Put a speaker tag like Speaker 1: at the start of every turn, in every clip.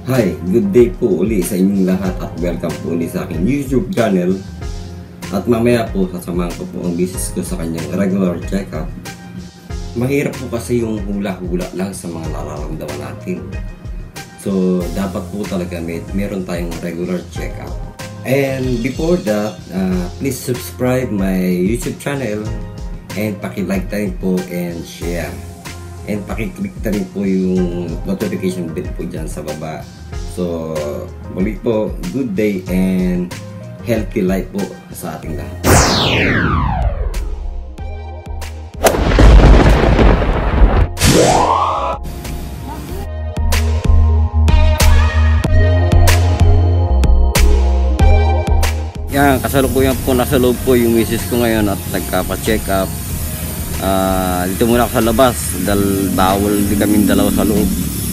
Speaker 1: Hi, good day po uli sa inyong lahat at welcome po uli sa aking YouTube channel. At mamaya po sasamahan ko po ang business ko sa kanyang regular check-up. Mahirap po kasi yung hula-hula lang sa mga nararamdaman natin. So dapat po talaga meron tayong regular check-up. And before that, please subscribe my YouTube channel and paki-like tayo po and share. And paki-click na rin po yung notification bell po dyan sa baba. So, muli po, good day and healthy life po sa ating lahat. Yan, kasalukuyan po nasa loob po yung misis ko ngayon at nagpa-check up. Dito muna ako sa labas dahil bawal din kaming dalawa sa loob.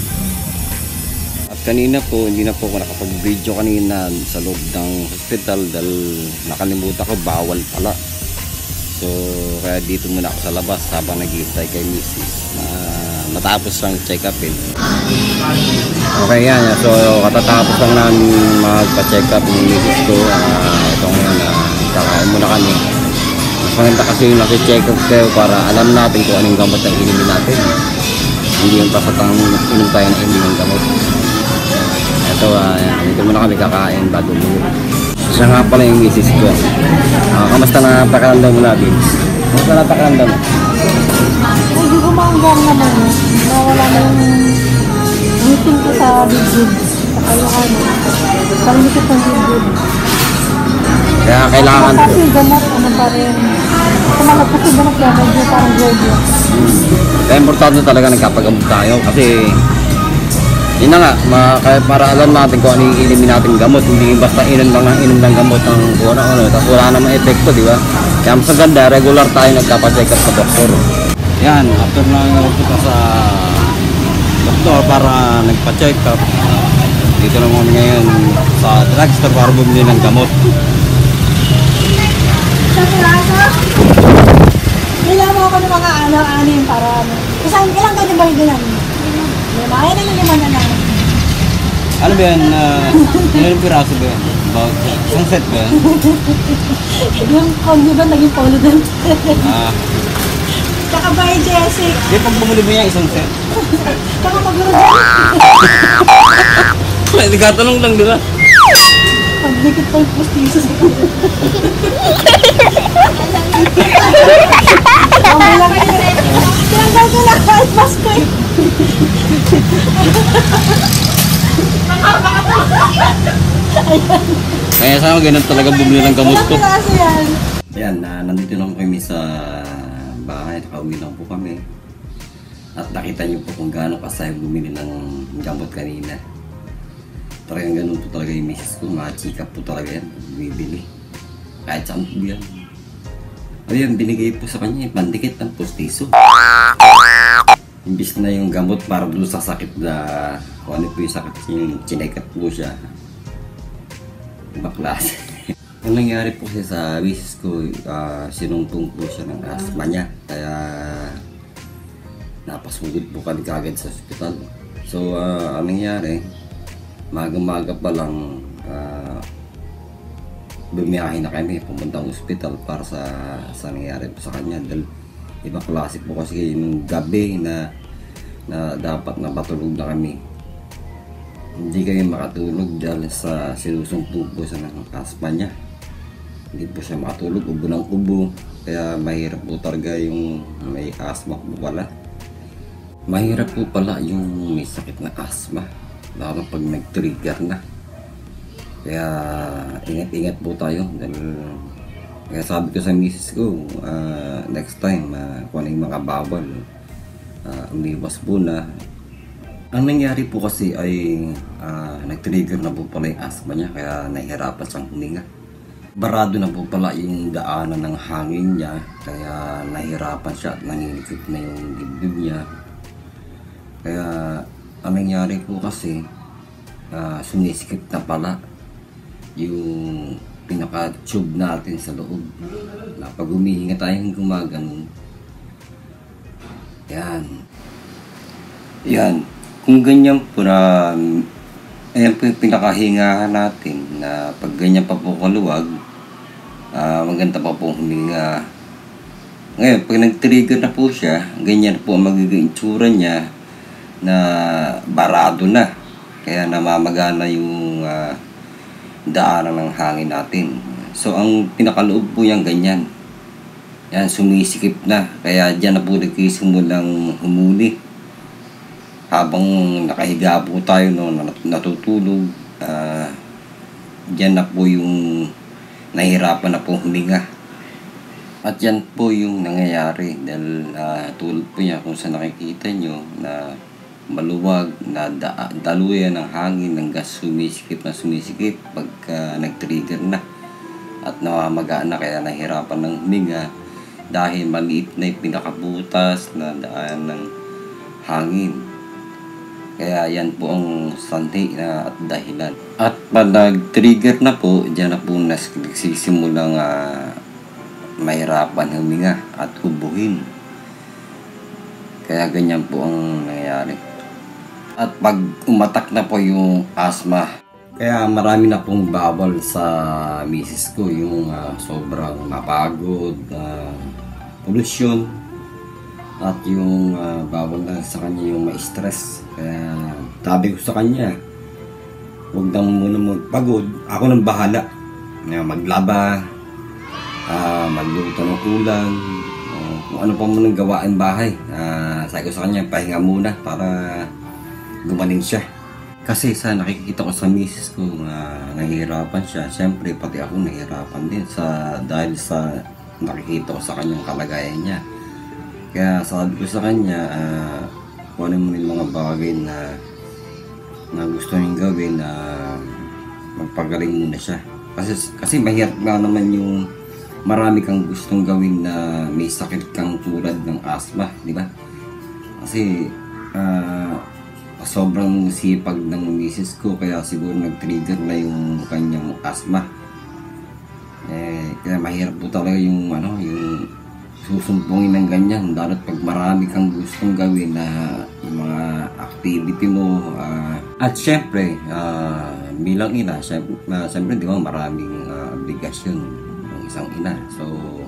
Speaker 1: At kanina po hindi na po ako nakapag-video kanina sa loob ng hospital dahil nakalimutan ko bawal pala. So kaya dito muna ako sa labas habang naghihintay kay misis na matapos lang check upin. Okay yan, so katatapos lang namin magpa-check up ng misis ko. Ito ngayon kakain muna kami. Maganda kasi yung nasi-check up kayo para alam natin kung anong gamot ang inimin natin. Hindi yung pasatang inom tayo na inom ng gamot. Ito, dito muna kami kakain bago mo. Siya nga pala yung misis ko. Kamusta na pakiramdam mo natin? Kamusta na pakiramdam mo?
Speaker 2: Hindi ko maanggang naman. Nawala na yung meeting ko sa big-good. Sa kayo parang dito sa big-good.
Speaker 1: Kaya kailangan po.
Speaker 2: Kasi gamot, ano pa rin. Kumalag kasi gamot yan, medyo parang goyo.
Speaker 1: Kaya importante talaga nagkapagamot tayo kasi yun na nga, para alam natin kung ano yung inimin natin gamot. Hindi basta inom ng gamot ng kung ano, tapos wala namang epekto, di ba? Kaya mas maganda, regular tayo nagpapacheck up sa doktor. Yan, after na nagpunta sa doktor para nagpa-check up, dito naman ngayon sa drugstore para bumili ng gamot.
Speaker 2: Kailangan mo ako ng mga ano-anin para ano. Ilang ganyan ba yung ganyan? Lima? Ayan na yung lima na namin.
Speaker 1: Ano ba yan? Ilang piraso ba yan? About isang set ba yan?
Speaker 2: Yung kondo ba naging polo doon? Tsaka by Jessic.
Speaker 1: Di pag bumuli mo yan isang set?
Speaker 2: Tsaka maguro
Speaker 1: Hindi katanong lang diba?
Speaker 2: pagdikit pa yung postiso sa kanila. Okay lang yun. Tinanggal ko lang kahit Pasko eh.
Speaker 1: Kaya sana ganun talaga bumili ng gamot ko.
Speaker 2: Walang klase yan.
Speaker 1: Ayan, nandito lang kami sa bahay. Nakauwi lang po kami. At nakita niyo po kung gaano kasaya bumili ng gamot kanina. Talagang ganun po talaga yung misis ko. Mga chika po talaga yan. Bibili. Kahit saan po yan. Ayan, binigay po sa kanya yung pandikit ng postiso. Imbis na yung gamot para doon sa sakit na kung ano po yung sakit yung chinekat po siya. Ibang klase. Ang nangyari po kasi sa misis ko, sinumpong po siya ng asthma niya. Kaya napasugod po kami kagad sa ospital. So, ang nangyari, maga-maga pa lang bumiyahe na kami pumuntang ospital para sa nangyari po sa kanya dahil ibang klase po kasi yung gabi na dapat na matulog na kami, hindi kami makatulog dahil sa sinusumpong po sa ng asthma niya. Hindi po siya makatulog, ubo ng ubo, kaya mahirap po talaga yung may asthma po pala. Mahirap po pala yung may sakit na asthma lalo pag nag-trigger na. Kaya ingat-ingat po tayo dahil kaya sabi ko sa misis ko, next time kung ano yung mga bawal, umiwas po na. Ang nangyari po kasi ay nag-trigger na po pala yung asthma niya kaya nahihirapan siyang huminga. Barado na po pala yung daanan ng hangin niya kaya nahihirapan siya at nanginikip na yung dibdib niya. Kaya ang nangyari po kasi sunisikip na pala yung pinaka-tube natin sa loob. Na pag humihinga tayong gumagano, yan. Yan. Kung ganyan po na Ayan po yung pinakahingahan natin na pag ganyan pa po kaluwag, maganda pa po huminga. Ngayon, pag nag-trigger na po siya, ganyan po ang magiging itsura niya na barado na. Kaya namamagana yung daanan ng hangin natin. So, ang pinakaloob po yan ganyan. Yan, sumisikip na. Kaya dyan na po nagkisimulang humuli. Habang nakahiga po tayo, no, natutulog, dyan na po yung nahihirapan na po huminga. At yan po yung nangyayari dahil tulad po niya kung saan nakikita nyo na maluwag na daluyan ng hangin ng gas, sumisikip pagka nag-trigger na at namamaga na, kaya nahirapan ng huminga dahil maliit na yung pinakabutas na daan ng hangin. Kaya yan po ang sanhi na at dahilan. At pag nag-trigger na po, dyan na po nagsisimulang mahirapan huminga at ubuhin. Kaya ganyan po ang nangyayari. At pag umatak na po yung asthma, kaya marami na pong bawal sa misis ko, yung sobrang mapagod, pollution, at yung bawal na sa kanya yung ma-stress. Kaya sabi ko sa kanya, huwag na muna magpagod, ako nang bahala. Maglaba, magluto ng ulam, kung ano pa muna gawain bahay. Sabi ko sa kanya, pahinga muna para gumaling siya. Kasi sa nakikita ko sa misis ko, nahihirapan siya. Siyempre, pati ako nahihirapan din dahil sa nakikita ko sa kanyang kalagayan niya. Kaya sabi ko sa kanya, kung ano mo yung mga bagay na gusto niyang gawin, magpagaling muna siya. Kasi mahirap nga naman yung marami kang gustong gawin na may sakit kang tulad ng asthma, di ba? Kasi sobrang sipag ng misis ko, kaya siguro nag-trigger na yung kanyang asthma. Kaya mahirap po talaga yung yung susumpungin ng ganyan, lalo pag marami kang gustong gawin na yung mga activity mo. At syempre, bilang ina, syempre di ba maraming obligasyon ng isang ina. So,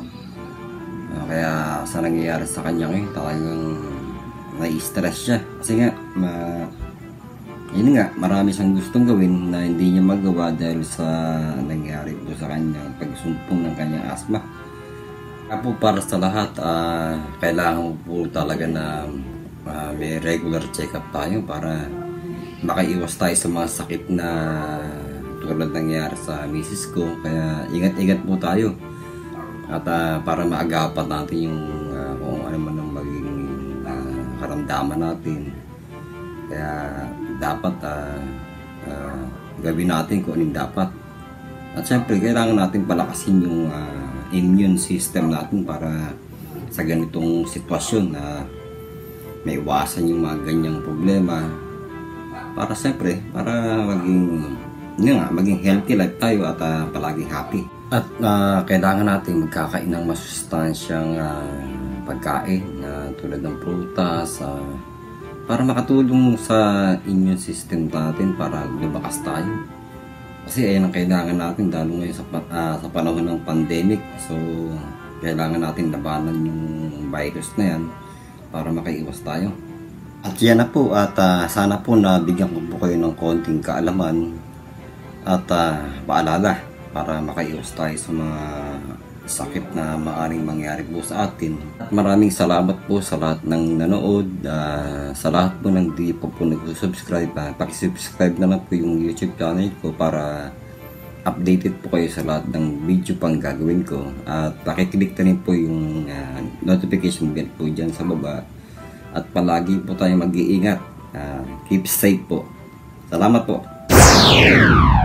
Speaker 1: kaya sa nangyayari sa kanya ngayon, talagang nai-stress siya. Kasi nga, yun nga, marami siyang gustong gawin na hindi niya magawa dahil sa nangyari po sa kanya pagsumpong ng kanyang asthma. Kaya po para sa lahat, kailangan po talaga na may regular check-up tayo para makaiwas tayo sa mga sakit na tulad nangyari sa misis ko. Kaya ingat-ingat po tayo at para maagapan natin yung kung ano man ang maging karamdaman natin. Kaya dapat gawin natin kung anong dapat. At syempre, kailangan natin palakasin yung immune system natin para sa ganitong sitwasyon na may iwasan yung mga ganyang problema. Para syempre, para maging healthy life tayo at palaging happy. At kailangan natin magkakain ng masustansyang pagkain tulad ng prutas, para makatulong sa immune system natin para lumakas tayo. Kasi ayan ang kailangan natin lalo ngayon sa panahon ng pandemic. So kailangan natin labanan yung virus na yan para makaiwas tayo. At yan na po, at sana po nabigyan ko po kayo ng konting kaalaman at paalala para makaiwas tayo sa mga sakit na maaaring mangyari po sa atin. At maraming salamat po sa lahat ng nanood, sa lahat po ng di po nag-subscribe. Pakisubscribe na lang po yung YouTube channel ko para updated po kayo sa lahat ng video pang gagawin ko. At pakiclick na rin po yung notification bell po dyan sa baba. At palagi po tayo mag-iingat. Keep safe po. Salamat po.